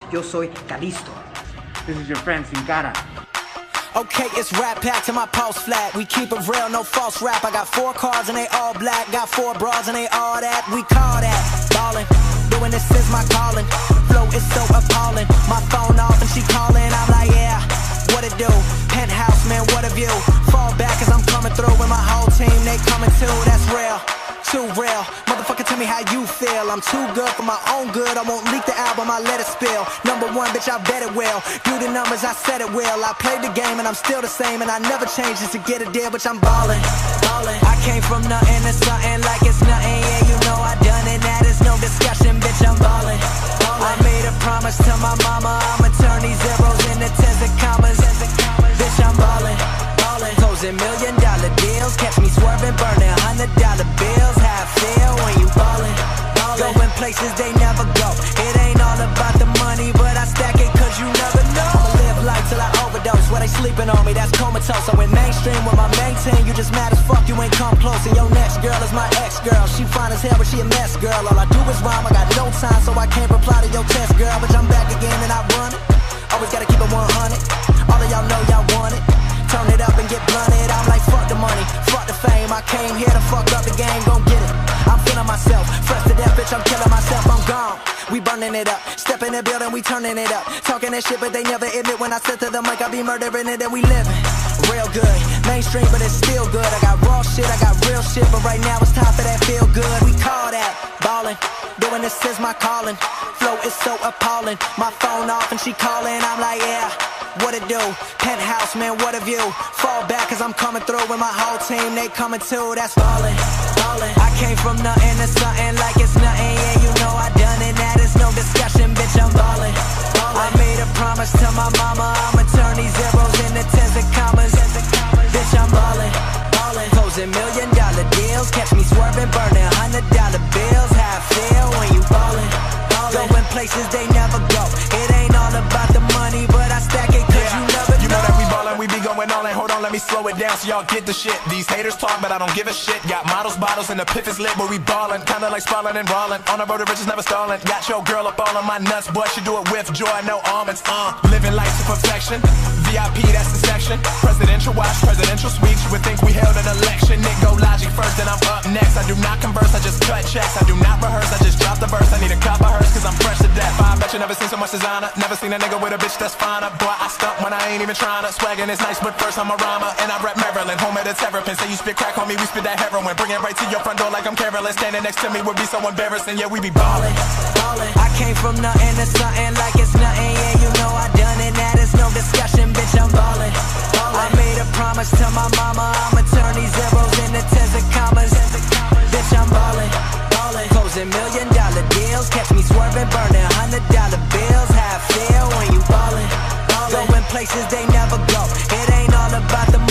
Yo soy Calisto. This is your friend Sin Cara. Okay, it's Rat Pack to my pulse flat. We keep it real, no false rap. I got 4 cars and they all black. Got 4 bras and they all that. We call that ballin'. Doing this is my calling. Flow is so appalling. My phone off and she calling. I'm like, yeah, what it do? Penthouse, man, what a view. Fall back cause I'm coming through with my whole team. They coming too, that's real. Too real, motherfucker, tell me how you feel. I'm too good for my own good. I won't leak the album, I let it spill. #1, bitch, I bet it will. Do the numbers, I said it will. I played the game and I'm still the same, and I never changed just to get a deal, bitch, I'm ballin', ballin'. I came from nothing to something like it's nothing. Yeah, you know I done it, that is no discussion, bitch, I'm ballin', ballin'. I made a promise to my mama, I'ma turn these zeros into tens and commas. Bitch, I'm ballin', ballin'. Closing $1 million deals, catch me swerving, burning $100 bills. How I feel when you ballin', ballin'. Going places they never go. It ain't all about the money, but I stack it cause you never know. I'ma live life till I overdose. Where they sleeping on me, that's comatose. I went mainstream with my main team. You just mad as fuck, you ain't come close. And your next girl is my ex-girl. She fine as hell, but she a mess, girl. All I do is rhyme, I got no time, so I can't reply to your test, girl. But I'm back again and I run it. Always gotta keep it 100. All of y'all know y'all want it. Turn it up and get blunted. I'm like, fuck the money, fuck the fame. I came here to fuck up the game, gon' get it. I'm feeling myself, fresh to death, bitch, I'm killing myself, I'm gone. We burning it up, step in the building, we turning it up. Talking that shit, but they never admit when I sit to the mic, I be murdering it and we living. Real good, mainstream, but it's still good. I got raw shit, I got real shit, but right now it's time for that feel good. We call that ballin', doing this is my calling. Flow is so appalling, my phone off and she calling. I'm like, yeah, what it do? Penthouse, man, what a view. Fall back cause I'm coming through with my whole team. They coming too, that's ballin', ballin'. I came from nothing to something like it's nothing. Yeah, you know I done it, that is no discussion, bitch, I'm ballin', ballin'. I made a promise to my mama, I'ma turn these zeros into tens and commas. Bitch, I'm ballin', ballin'. Closing $1 million deals, catch me swerving, burning $100 bills. How I feel when you ballin', ballin'. Going places they never go. It ain't all about the money, but I stack it cause you never know. You know that we ballin', we be going all in. Hold on, let me slow it down so y'all get the shit. These haters talk, but I don't give a shit. Got models, bottles, and the piff is lit, but we ballin'. Kinda like Spallin' and Rollin'. On the road to riches, never stallin'. Got your girl up all on my nuts, boy, she do it with joy, no almonds. Living life to perfection. VIP, that's the section. Presidential watch, presidential suite. You would think we held an election. Nick go logic first, then I'm up next. I do not converse, I just cut checks. I do not rehearse, I just drop the verse. I need a cop of hers, cause I'm fresh to death. I bet you never seen so much designer. Never seen a nigga with a bitch that's finer. Boy, I stunt when I ain't even tryna. Swaggin' is nice, but first I'm a rhymer. And I rap Maryland, home of the Terrapin. Say you spit crack, homie, we spit that heroin. Bring it right to your front door like I'm Carolyn. Standing next to me would be so embarrassing. Yeah, we be ballin', ballin'. I came from nothing to something like it's nothing. Yeah, you know I done it, that is no discussion, bitch, I'm ballin', ballin'. I made a promise to my mama, I'ma turn these zeros into tens and commas. Bitch, I'm ballin', ballin'. Closing $1 million deals, catch me swerving, burning $100 bills. How I feel when you ballin', ballin'. Going places they never go. It ain't all about the